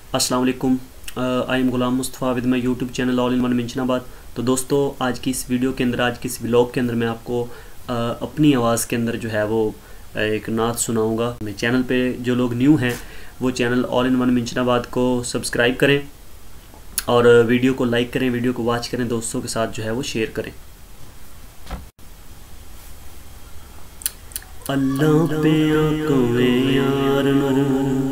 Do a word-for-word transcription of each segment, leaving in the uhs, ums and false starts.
अस्सलाम वालेकुम, I am Ghulam Mustafa with my YouTube channel all in one Minchinabad. तो दोस्तों, आज की इस वीडियो के अंदर, आज की इस व्लॉग के अंदर मैं आपको आ, अपनी आवाज़ के अंदर जो है वो एक नात सुनाऊंगा। मेरे चैनल पे जो लोग न्यू हैं वो channel all in one Minchinabad को सब्सक्राइब करें और वीडियो को लाइक करें, वीडियो को वॉच करें, दोस्तों के साथ जो है वो शेयर करें। अल्लाह पे आकोवे यार नो,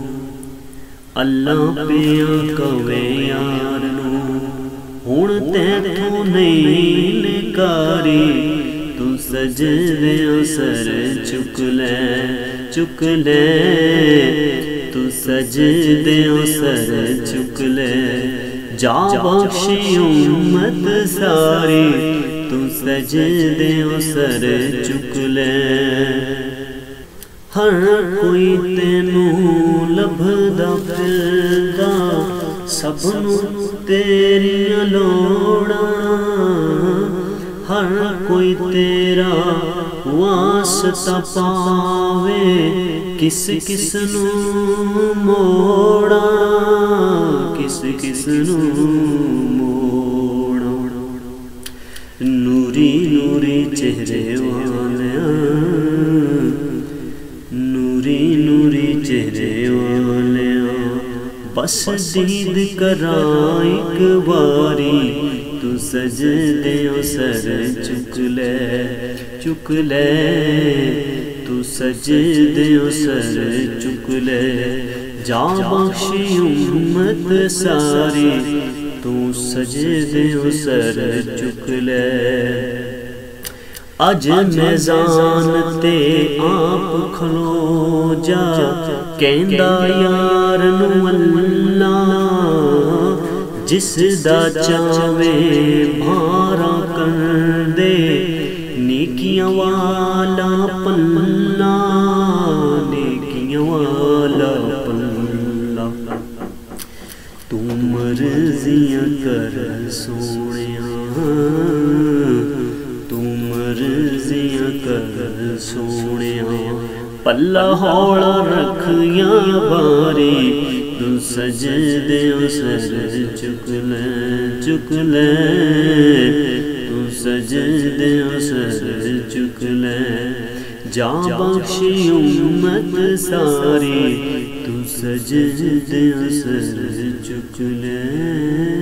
अल्लाह पे आकोवे यार नो, हुण तैथों नहीं निकारी, तू सजदियो सर चुक ले, चुक ले, तू सजदियो सर चुक ले, जा बख्शी उम्मत सारी, तू सजदियो सर चुक ले। हर कोई तेनू लभदा फिरदा, सबनू तेरियां लोड़ां, हर कोई तेरा वास्ता पावे, किस किस नू मोड़ा, किस किस नू मोड़ा। नूरी नूरी चेहरे वालिया, नूरी नूरी चेहरे वालिया, बस दीद करा एक बारी, तू सजदियो सर चुक ले, चुक ले, तू सजदियो सर चुक ले, जा बख्शी उम्मत सारी, तू सजदियो सर चुक ले। अज मैज़ान ते आप खलो जा, कहंदा यार नू अल्लाह, जिस दा चावे भारा कर दे, नेकियां वाला पन्ना, नेकियां वाला पन्ना। तू मर्जियां कर सोनिया, तू मर्जियां कर सोनिया, पल्ला हौला रखिया बारी, तू सजदियो सर चुक ले, चुक ले, तू सजदियो सर चुक ले, जा बख्शी उम्मत सारी, तू सजदियो सर चुक ले।